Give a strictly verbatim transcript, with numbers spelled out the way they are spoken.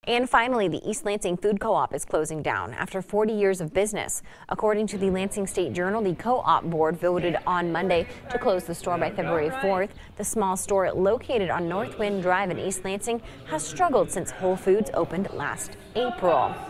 And finally, the East Lansing Food Co-op is closing down after forty years of business. According to the Lansing State Journal, the co-op board voted on Monday to close the store by February fourth. The small store located on Northwind Drive in East Lansing has struggled since Whole Foods opened last April.